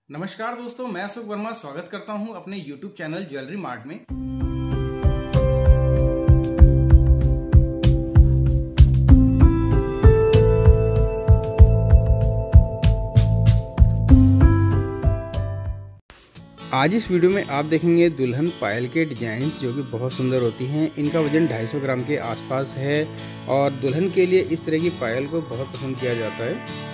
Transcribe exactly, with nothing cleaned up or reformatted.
नमस्कार दोस्तों, मैं अशोक वर्मा स्वागत करता हूं अपने यूट्यूब चैनल ज्वेलरी मार्ट में। आज इस वीडियो में आप देखेंगे दुल्हन पायल के डिजाइन्स जो कि बहुत सुंदर होती हैं। इनका वजन ढाई सौ ग्राम के आसपास है और दुल्हन के लिए इस तरह की पायल को बहुत पसंद किया जाता है।